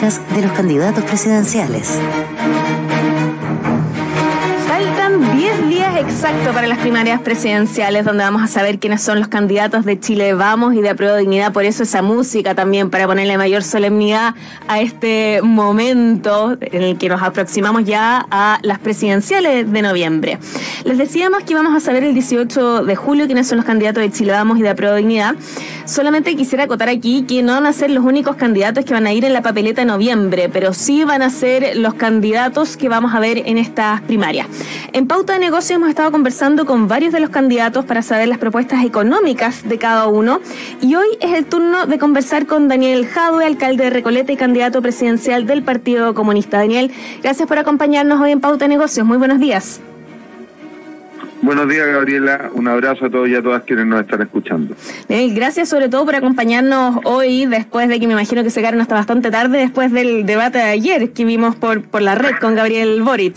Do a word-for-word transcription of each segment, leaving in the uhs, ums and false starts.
económicas de los candidatos presidenciales. Faltan diez días exactos para las primarias presidenciales, donde vamos a saber quiénes son los candidatos de Chile Vamos y de Apruebo Dignidad. Por eso esa música también, para ponerle mayor solemnidad a este momento en el que nos aproximamos ya a las presidenciales de noviembre. Les decíamos que íbamos a saber el dieciocho de julio quiénes son los candidatos de Chile Vamos y de Apruebo Dignidad. Solamente quisiera acotar aquí que no van a ser los únicos candidatos que van a ir en la papeleta de noviembre, pero sí van a ser los candidatos que vamos a ver en estas primarias. En Pauta de Negocios hemos estado conversando con varios de los candidatos para saber las propuestas económicas de cada uno, y hoy es el turno de conversar con Daniel Jadue, alcalde de Recoleta y candidato presidencial del Partido Comunista. Daniel, gracias por acompañarnos hoy en Pauta de Negocios. Muy buenos días. Buenos días, Gabriela. Un abrazo a todos y a todas quienes nos están escuchando. Bien, gracias sobre todo por acompañarnos hoy, después de que me imagino que se quedaron hasta bastante tarde, después del debate de ayer que vimos por, por la red con Gabriel Boric.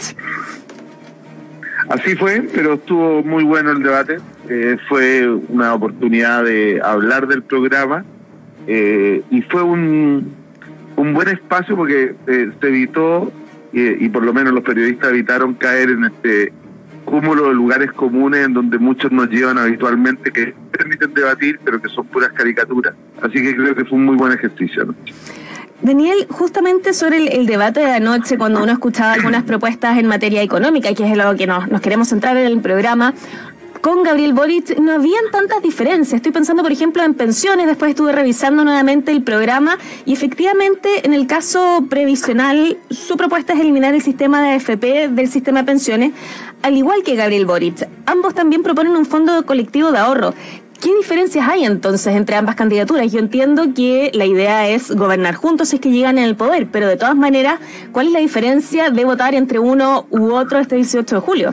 Así fue, pero estuvo muy bueno el debate. Eh, fue una oportunidad de hablar del programa eh, y fue un, un buen espacio porque eh, se evitó, eh, y por lo menos los periodistas evitaron caer en este cúmulo de lugares comunes en donde muchos nos llevan habitualmente, que permiten debatir, pero que son puras caricaturas. Así que creo que fue un muy buen ejercicio, ¿no? Daniel, justamente sobre el, el debate de anoche, cuando uno escuchaba algunas propuestas en materia económica, que es lo que nos, nos queremos centrar en el programa, con Gabriel Boric no habían tantas diferencias. Estoy pensando, por ejemplo, en pensiones. Después estuve revisando nuevamente el programa y efectivamente, en el caso previsional, su propuesta es eliminar el sistema de A F P del sistema de pensiones, al igual que Gabriel Boric. Ambos también proponen un fondo colectivo de ahorro. ¿Qué diferencias hay entonces entre ambas candidaturas? Yo entiendo que la idea es gobernar juntos si es que llegan en el poder, pero de todas maneras, ¿cuál es la diferencia de votar entre uno u otro este dieciocho de julio?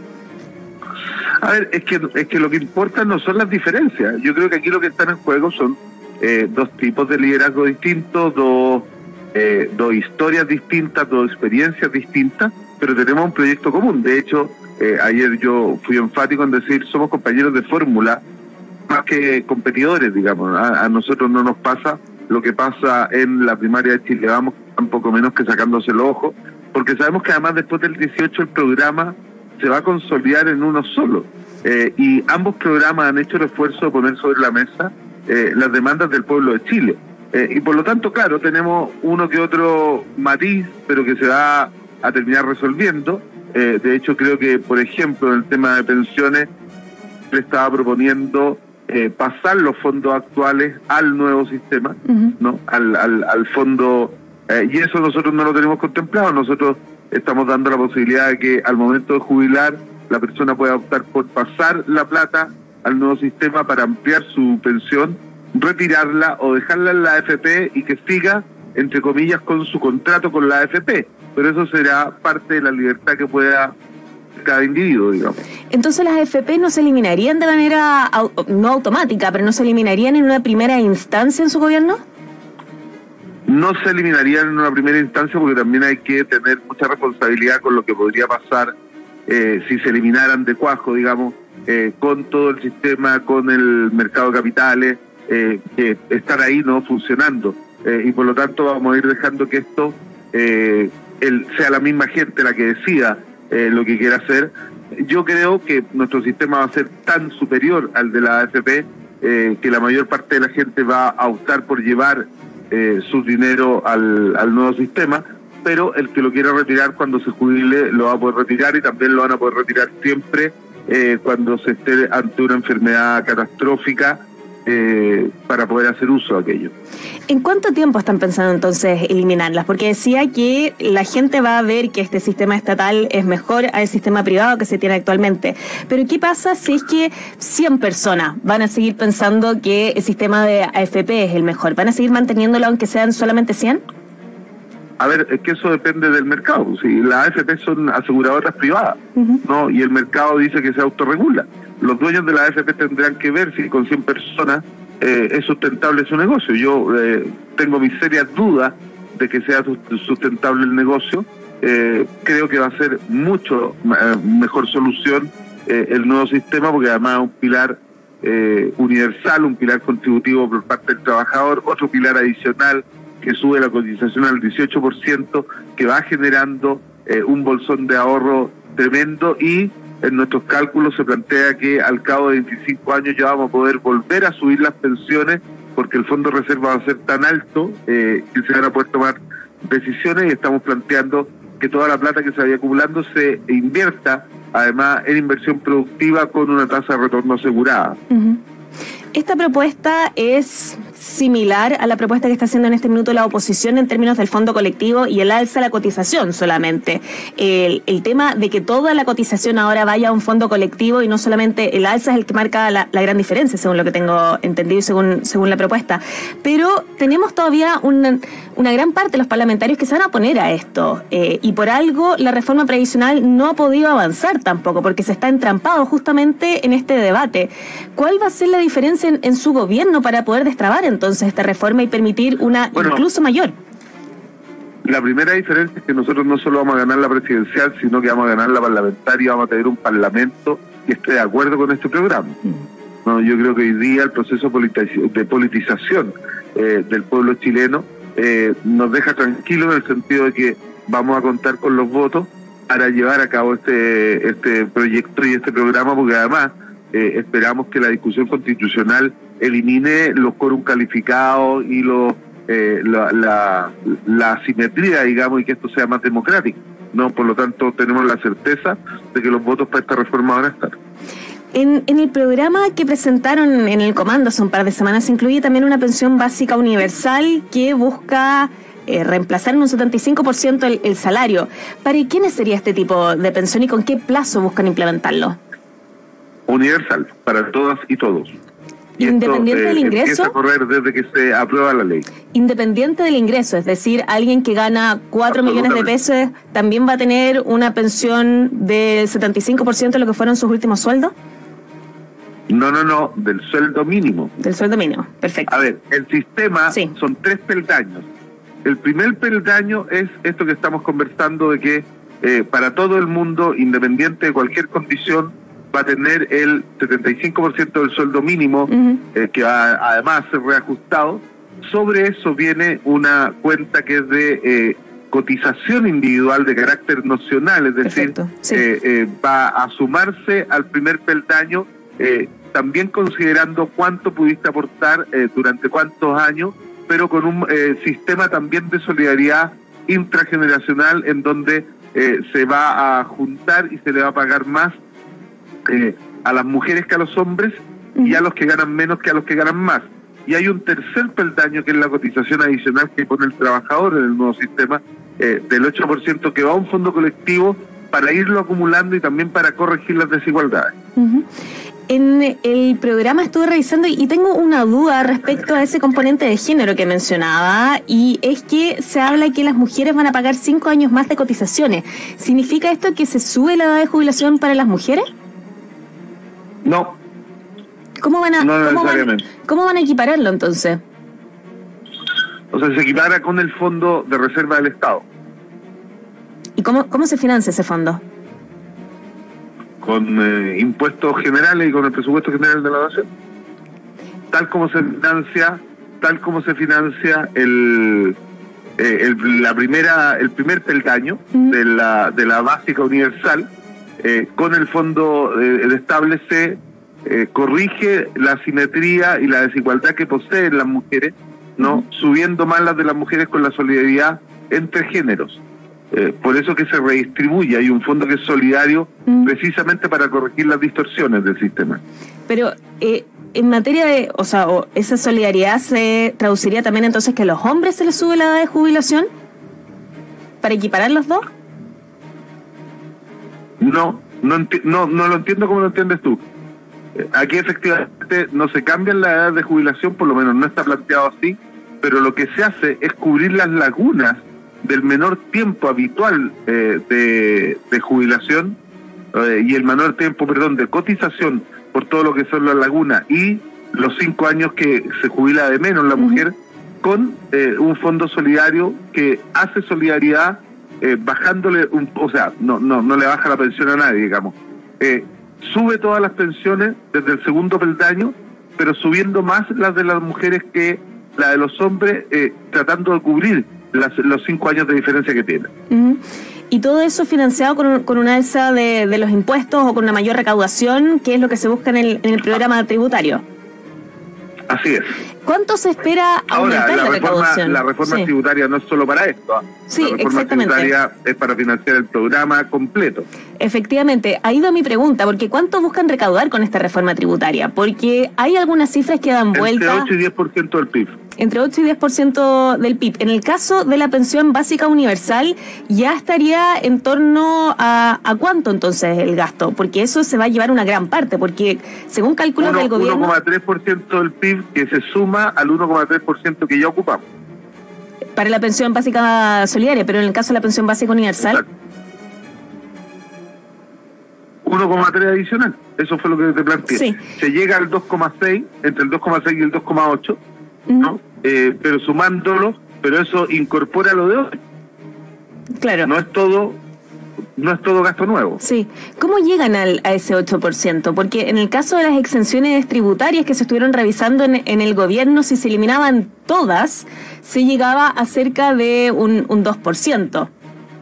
A ver, es que es que lo que importa no son las diferencias. Yo creo que aquí lo que están en juego son eh, dos tipos de liderazgo distintos, dos, eh, dos historias distintas, dos experiencias distintas, pero tenemos un proyecto común. De hecho, eh, ayer yo fui enfático en decir, somos compañeros de fórmula, más que competidores, digamos. A, a nosotros no nos pasa lo que pasa en la primaria de Chile Vamos, tampoco menos que sacándose los ojos, porque sabemos que además después del dieciocho el programa se va a consolidar en uno solo. Eh, y ambos programas han hecho el esfuerzo de poner sobre la mesa eh, las demandas del pueblo de Chile. Eh, y por lo tanto, claro, tenemos uno que otro matiz, pero que se va a terminar resolviendo. Eh, de hecho, creo que, por ejemplo, en el tema de pensiones, se estaba proponiendo eh, pasar los fondos actuales al nuevo sistema, uh-huh. ¿no? Al, al, al fondo, eh, y eso nosotros no lo tenemos contemplado. Nosotros estamos dando la posibilidad de que al momento de jubilar la persona pueda optar por pasar la plata al nuevo sistema para ampliar su pensión, retirarla o dejarla en la A F P y que siga, entre comillas, con su contrato con la A F P. Pero eso será parte de la libertad que pueda cada individuo, digamos. Entonces las A F P no se eliminarían de manera, no automática, pero no se eliminarían en una primera instancia en su gobierno? No se eliminarían en una primera instancia porque también hay que tener mucha responsabilidad con lo que podría pasar eh, si se eliminaran de cuajo, digamos, eh, con todo el sistema, con el mercado de capitales, eh, que están ahí no funcionando. Eh, y por lo tanto vamos a ir dejando que esto eh, el, sea la misma gente la que decida eh, lo que quiera hacer. Yo creo que nuestro sistema va a ser tan superior al de la A F P eh, que la mayor parte de la gente va a optar por llevar Eh, su dinero al, al nuevo sistema, pero el que lo quiera retirar cuando se jubile lo va a poder retirar y también lo van a poder retirar siempre eh, cuando se esté ante una enfermedad catastrófica eh, para poder hacer uso de aquello. ¿En cuánto tiempo están pensando entonces eliminarlas? Porque decía que la gente va a ver que este sistema estatal es mejor al sistema privado que se tiene actualmente. Pero ¿qué pasa si es que cien personas van a seguir pensando que el sistema de A F P es el mejor? ¿Van a seguir manteniéndolo aunque sean solamente cien? A ver, es que eso depende del mercado. Si las A F P son aseguradoras privadas, uh-huh. ¿no? Y el mercado dice que se autorregula. Los dueños de la A F P tendrán que ver si con cien personas eh, es sustentable su negocio. Yo eh, tengo mis serias dudas de que sea sustentable el negocio. Eh, creo que va a ser mucho eh, mejor solución eh, el nuevo sistema, porque además es un pilar eh, universal, un pilar contributivo por parte del trabajador, otro pilar adicional que sube la cotización al dieciocho por ciento, que va generando eh, un bolsón de ahorro tremendo, y en nuestros cálculos se plantea que al cabo de veinticinco años ya vamos a poder volver a subir las pensiones, porque el fondo de reserva va a ser tan alto eh, que se van a poder tomar decisiones, y estamos planteando que toda la plata que se vaya acumulando se invierta además en inversión productiva con una tasa de retorno asegurada. Uh-huh. Esta propuesta es similar a la propuesta que está haciendo en este minuto la oposición en términos del fondo colectivo y el alza de la cotización solamente. El, el tema de que toda la cotización ahora vaya a un fondo colectivo y no solamente el alza es el que marca la, la gran diferencia, según lo que tengo entendido y según, según la propuesta. Pero tenemos todavía una, una gran parte de los parlamentarios que se van a oponer a esto. Eh, y por algo la reforma previsional no ha podido avanzar tampoco, porque se está entrampado justamente en este debate. ¿Cuál va a ser la diferencia en, en su gobierno para poder destrabar entonces esta reforma y permitir una bueno, incluso mayor? La primera diferencia es que nosotros no solo vamos a ganar la presidencial, sino que vamos a ganar la parlamentaria, vamos a tener un parlamento que esté de acuerdo con este programa. Mm. No, yo creo que hoy día el proceso de politización eh, del pueblo chileno eh, nos deja tranquilos en el sentido de que vamos a contar con los votos para llevar a cabo este, este proyecto y este programa, porque además eh, esperamos que la discusión constitucional elimine los quórum calificados y los eh, la, la, la asimetría, digamos, y que esto sea más democrático, ¿no? Por lo tanto, tenemos la certeza de que los votos para esta reforma van a estar. En, en el programa que presentaron en el Comando hace un par de semanas se incluye también una pensión básica universal que busca eh, reemplazar en un setenta y cinco por ciento el, el salario. ¿Para quiénes sería este tipo de pensión y con qué plazo buscan implementarlo? Universal, para todas y todos. Y ¿Independiente esto, eh, del ingreso? Empieza a correr desde que se aprueba la ley. Independiente del ingreso, es decir, alguien que gana cuatro millones de pesos también va a tener una pensión del setenta y cinco por ciento de lo que fueron sus últimos sueldos. No, no, no, del sueldo mínimo. Del sueldo mínimo, perfecto. A ver, el sistema sí. son tres peldaños. El primer peldaño es esto que estamos conversando de que eh, para todo el mundo, independiente de cualquier condición, va a tener el setenta y cinco por ciento del sueldo mínimo, uh-huh. eh, que va a, además a ser reajustado. Sobre eso viene una cuenta que es de eh, cotización individual de carácter nacional, es decir, sí. eh, eh, va a sumarse al primer peldaño, eh, también considerando cuánto pudiste aportar eh, durante cuántos años, pero con un eh, sistema también de solidaridad intrageneracional en donde eh, se va a juntar y se le va a pagar más Eh, a las mujeres que a los hombres uh-huh. y a los que ganan menos que a los que ganan más. Y hay un tercer peldaño que es la cotización adicional que pone el trabajador en el nuevo sistema eh, del ocho por ciento que va a un fondo colectivo para irlo acumulando y también para corregir las desigualdades. Uh-huh. En el programa estuve revisando y tengo una duda respecto a ese componente de género que mencionaba, y es que se habla que las mujeres van a pagar cinco años más de cotizaciones. ¿Significa esto que se sube la edad de jubilación para las mujeres? No. ¿Cómo van a, no cómo van, ¿Cómo van a equipararlo entonces? O sea, se equipara con el fondo de reserva del Estado. ¿Y cómo, cómo se financia ese fondo? Con eh, impuestos generales y con el presupuesto general de la nación. Tal como se financia, tal como se financia el, eh, el la primera, el primer peldaño uh-huh. de la de la básica universal. Eh, con el fondo eh, de estable se eh, corrige la asimetría y la desigualdad que poseen las mujeres, ¿no? Uh-huh. Subiendo más las de las mujeres con la solidaridad entre géneros. Eh, por eso que se redistribuye, hay un fondo que es solidario uh-huh. precisamente para corregir las distorsiones del sistema. Pero eh, en materia de, o sea, o esa solidaridad se traduciría también entonces que a los hombres se les sube la edad de jubilación para equiparar los dos. No, no, enti- no, no lo entiendo como lo entiendes tú. Aquí efectivamente no se cambia la edad de jubilación, por lo menos no está planteado así, pero lo que se hace es cubrir las lagunas del menor tiempo habitual eh, de, de jubilación eh, y el menor tiempo, perdón, de cotización por todo lo que son las lagunas y los cinco años que se jubila de menos la mujer, uh-huh. con eh, un fondo solidario que hace solidaridad. Eh, bajándole, un, o sea, no no no le baja la pensión a nadie, digamos. Eh, sube todas las pensiones desde el segundo peldaño, pero subiendo más las de las mujeres que la de los hombres, eh, tratando de cubrir las, los cinco años de diferencia que tienen. Uh-huh. Y todo eso financiado con, con una alza de, de los impuestos o con una mayor recaudación, que es lo que se busca en el, en el programa tributario. Así es. ¿Cuánto se espera aumentar Ahora, la, la reforma, recaudación? la reforma sí. tributaria no es solo para esto. ¿eh? Sí, la reforma exactamente. tributaria es para financiar el programa completo. Efectivamente, ha ido mi pregunta, porque ¿cuánto buscan recaudar con esta reforma tributaria? Porque hay algunas cifras que dan vuelta. Entre ocho y diez por ciento del P I B. Entre ocho y diez por ciento del P I B. En el caso de la pensión básica universal, ya estaría en torno a, ¿a cuánto entonces el gasto? Porque eso se va a llevar una gran parte, porque según cálculos del gobierno... uno coma tres por ciento del P I B que se suma al uno coma tres por ciento que ya ocupamos. Para la pensión básica solidaria, pero en el caso de la pensión básica universal... Exacto. uno coma tres adicional, eso fue lo que te planteé. Sí. Se llega al dos coma seis, entre el dos coma seis y el dos coma ocho, ¿no? Uh-huh. Eh, pero sumándolo, pero eso incorpora lo de hoy. Claro. No es todo, no es todo gasto nuevo. Sí. ¿Cómo llegan al, a ese ocho por ciento? Porque en el caso de las exenciones tributarias que se estuvieron revisando en, en el gobierno, si se eliminaban todas, se llegaba a cerca de un, un dos por ciento.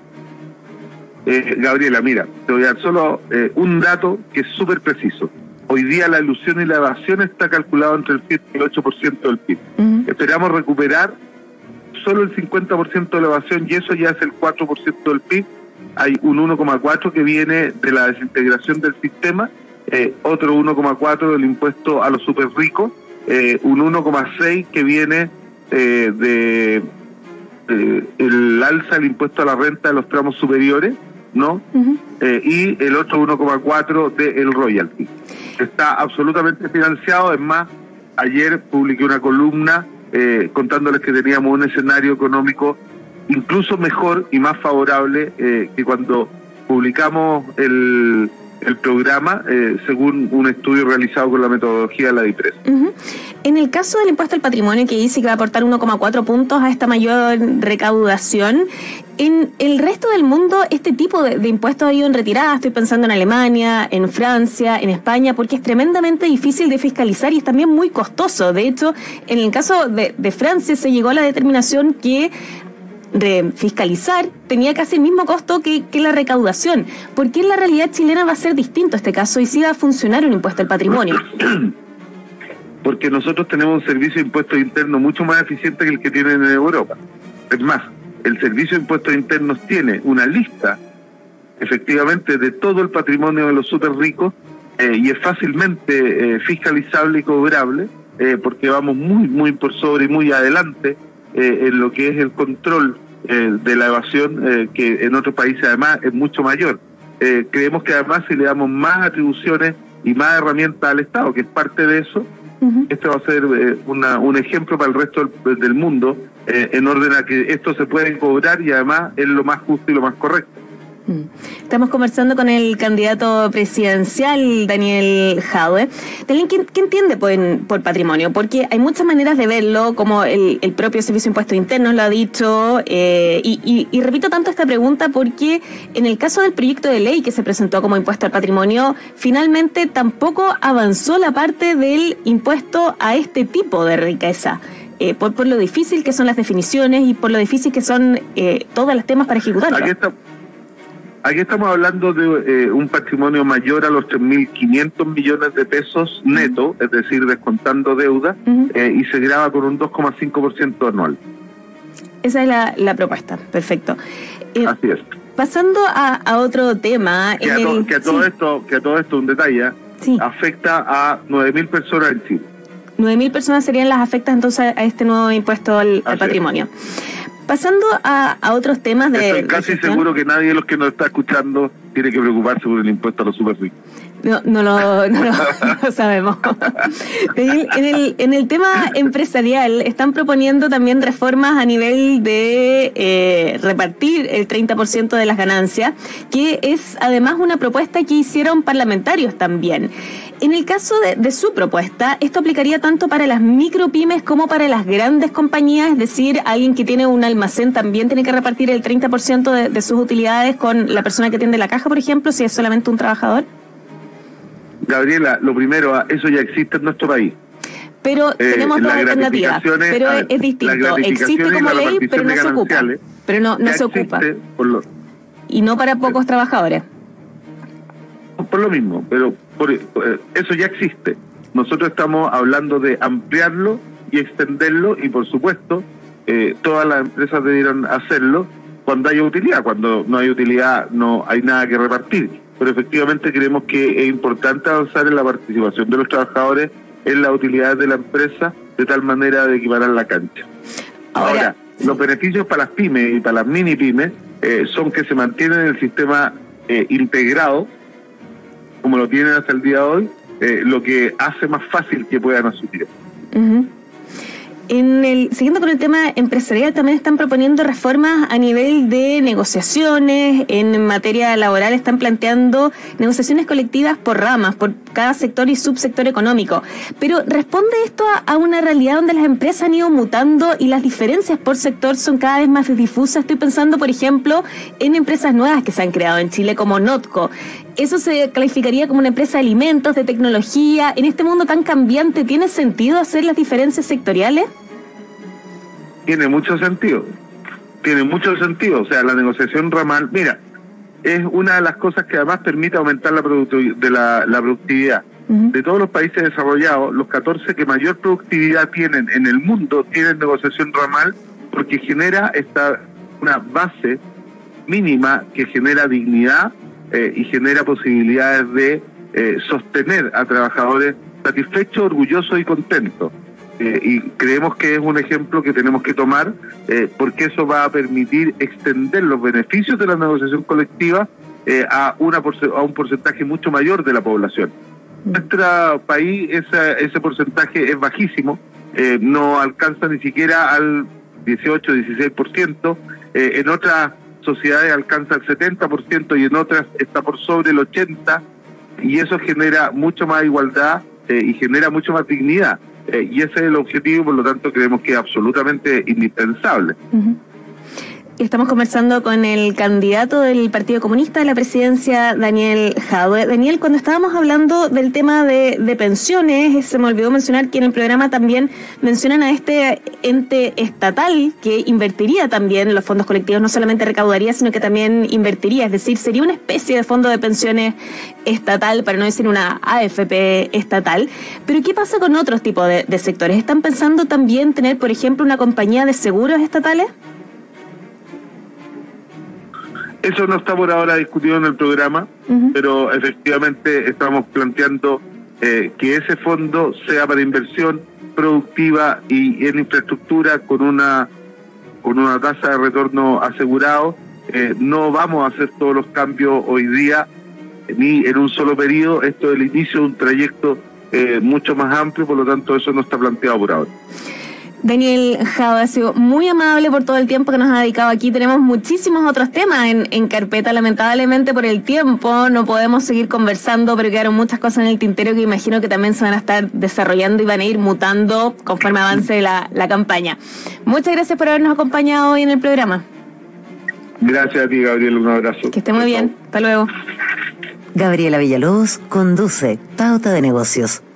Eh, Gabriela, mira, te voy a dar solo eh, un dato que es súper preciso. Hoy día la elusión y la evasión está calculado entre el siete y el ocho por ciento del P I B. Uh-huh. Esperamos recuperar solo el cincuenta por ciento de la evasión y eso ya es el cuatro por ciento del P I B. Hay un uno coma cuatro que viene de la desintegración del sistema, eh, otro uno coma cuatro del impuesto a los super ricos, eh, un uno coma seis que viene eh, de eh, el alza del impuesto a la renta de los tramos superiores, ¿no? Uh-huh. Eh, y el otro uno coma cuatro del royalty. Está absolutamente financiado. Es más, ayer publiqué una columna eh, contándoles que teníamos un escenario económico incluso mejor y más favorable eh, que cuando publicamos el, el programa, eh, según un estudio realizado con la metodología de la DIPRES. Uh-huh. En el caso del impuesto al patrimonio, que dice que va a aportar uno coma cuatro puntos a esta mayor recaudación, en el resto del mundo este tipo de, de impuestos ha ido en retirada. Estoy pensando en Alemania, en Francia, en España, porque es tremendamente difícil de fiscalizar y es también muy costoso. De hecho, en el caso de, de Francia se llegó a la determinación que de fiscalizar tenía casi el mismo costo que, que la recaudación. ¿Por qué en la realidad chilena va a ser distinto este caso y sí va a funcionar un impuesto al patrimonio? Porque nosotros tenemos un servicio de impuestos internos mucho más eficiente que el que tienen en Europa. Es más, el servicio de impuestos internos tiene una lista, efectivamente, de todo el patrimonio de los súper ricos eh, y es fácilmente eh, fiscalizable y cobrable eh, porque vamos muy, muy por sobre y muy adelante eh, en lo que es el control eh, de la evasión, eh, que en otros países además es mucho mayor. Eh, creemos que además si le damos más atribuciones y más herramientas al Estado, que es parte de eso, uh-huh. Este va a ser eh, una, un ejemplo para el resto del, del mundo, eh, en orden a que esto se puede cobrar y además es lo más justo y lo más correcto. Estamos conversando con el candidato presidencial, Daniel Jadwe. Daniel, ¿qué, qué entiende por, por patrimonio? Porque hay muchas maneras de verlo, como el, el propio Servicio de Impuestos Internos lo ha dicho, eh, y, y, y repito tanto esta pregunta porque en el caso del proyecto de ley que se presentó como impuesto al patrimonio, finalmente tampoco avanzó la parte del impuesto a este tipo de riqueza. Eh, por, por lo difícil que son las definiciones y por lo difícil que son eh, todos los temas para ejecutarlo. Aquí está. Aquí estamos hablando de eh, un patrimonio mayor a los tres mil quinientos millones de pesos neto, es decir, descontando deuda, uh-huh. eh, y se grava con un dos coma cinco por ciento anual. Esa es la, la propuesta, perfecto. Eh, Así es. Pasando a, a otro tema... Que, a, to, el, que, a todo sí. esto, que a todo esto, un detalle, sí. afecta a nueve mil personas en Chile. nueve mil personas serían las afectadas entonces a este nuevo impuesto al, al patrimonio. Es. Pasando a, a otros temas de... Estoy casi de seguro que nadie de los que nos está escuchando tiene que preocuparse por el impuesto a los super ricos. No, no, lo, no, lo, no lo sabemos. En el, en el tema empresarial están proponiendo también reformas a nivel de eh, repartir el treinta por ciento de las ganancias, que es además una propuesta que hicieron parlamentarios también. En el caso de, de su propuesta, esto aplicaría tanto para las micropymes como para las grandes compañías, es decir, alguien que tiene un almacén también tiene que repartir el treinta por ciento de, de sus utilidades con la persona que atiende la caja, por ejemplo, si es solamente un trabajador. Gabriela, lo primero, eso ya existe en nuestro país. Pero eh, tenemos dos alternativas, pero es, es distinto. Existe como ley, pero no se ocupa. Pero no, no se ocupa. Lo, y no para pocos eh, trabajadores. Por lo mismo, pero por, eh, eso ya existe. Nosotros estamos hablando de ampliarlo y extenderlo, y por supuesto, eh, todas las empresas debieran hacerlo cuando haya utilidad. Cuando no hay utilidad, no hay nada que repartir. Pero efectivamente creemos que es importante avanzar en la participación de los trabajadores en las utilidades de la empresa, de tal manera de equiparar la cancha. Ahora, Ahora los sí. beneficios para las pymes y para las mini pymes eh, son que se mantienen en el sistema eh, integrado, como lo tienen hasta el día de hoy, eh, lo que hace más fácil que puedan asumir. Uh-huh. En el, siguiendo con el tema empresarial, también están proponiendo reformas a nivel de negociaciones. En materia laboral están planteando negociaciones colectivas por ramas, por cada sector y subsector económico. Pero ¿responde esto a, a una realidad donde las empresas han ido mutando y las diferencias por sector son cada vez más difusas? Estoy pensando, por ejemplo, en empresas nuevas que se han creado en Chile como Notco. ¿Eso se calificaría como una empresa de alimentos, de tecnología? En este mundo tan cambiante, ¿tiene sentido hacer las diferencias sectoriales? Tiene mucho sentido, tiene mucho sentido. O sea, la negociación ramal, mira, es una de las cosas que además permite aumentar la, productu- de la, la productividad. Uh-huh. De todos los países desarrollados, los catorce que mayor productividad tienen en el mundo tienen negociación ramal, porque genera esta una base mínima que genera dignidad eh, y genera posibilidades de eh, sostener a trabajadores satisfechos, orgullosos y contentos. Eh, y creemos que es un ejemplo que tenemos que tomar eh, porque eso va a permitir extender los beneficios de la negociación colectiva eh, a, una porce- a un porcentaje mucho mayor de la población. En nuestro país esa, ese porcentaje es bajísimo, eh, no alcanza ni siquiera al dieciocho, dieciséis por ciento, eh, en otras sociedades alcanza el setenta por ciento y en otras está por sobre el ochenta por ciento, y eso genera mucho más igualdad eh, y genera mucho más dignidad. Eh, y ese es el objetivo, por lo tanto creemos que es absolutamente indispensable. Uh-huh. Estamos conversando con el candidato del Partido Comunista a la presidencia, Daniel Jadwe. Daniel, cuando estábamos hablando del tema de, de pensiones, se me olvidó mencionar que en el programa también mencionan a este ente estatal que invertiría también los fondos colectivos, no solamente recaudaría, sino que también invertiría, es decir, sería una especie de fondo de pensiones estatal, para no decir una A F P estatal. Pero ¿qué pasa con otros tipos de, de sectores? ¿Están pensando también tener, por ejemplo, una compañía de seguros estatales? Eso no está por ahora discutido en el programa, uh-huh. pero efectivamente estamos planteando eh, que ese fondo sea para inversión productiva y en infraestructura con una con una tasa de retorno asegurado. Eh, no vamos a hacer todos los cambios hoy día, ni en un solo periodo. Esto es el inicio de un trayecto eh, mucho más amplio, por lo tanto eso no está planteado por ahora. Daniel Jadwe ha sido muy amable por todo el tiempo que nos ha dedicado aquí. Tenemos muchísimos otros temas en, en carpeta. Lamentablemente por el tiempo no podemos seguir conversando, pero quedaron muchas cosas en el tintero que imagino que también se van a estar desarrollando y van a ir mutando conforme avance la, la campaña. Muchas gracias por habernos acompañado hoy en el programa. Gracias a ti, Gabriel. Un abrazo. Que esté muy bien. Hasta luego. Gabriela Villalobos conduce Pauta de Negocios.